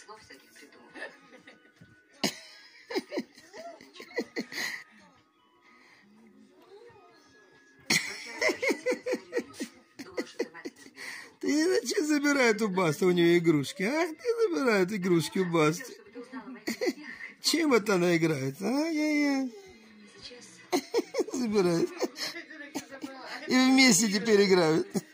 слов всяких придумал. Ты зачем забирает у Басты у нее игрушки? Ах, ты забирает игрушки у Басты. Чем это она играет? Ай-яй-яй. Забирает. И вместе теперь играют.